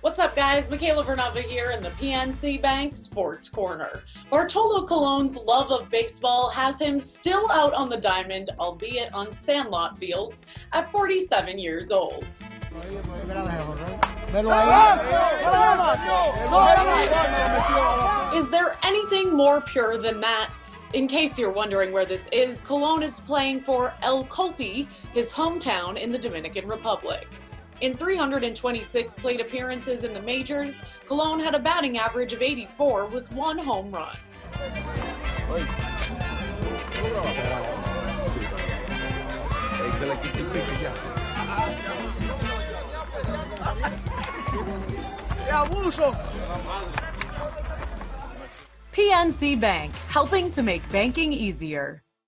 What's up, guys? Michaela Vernava here in the PNC Bank Sports Corner. Bartolo Colon's love of baseball has him still out on the diamond, albeit on Sandlot fields, at 47 years old. Is there anything more pure than that? In case you're wondering where this is, Colon is playing for El Colpi, his hometown in the Dominican Republic. In 326 plate appearances in the majors, Colon had a batting average of 84 with 1 home run. PNC Bank, helping to make banking easier.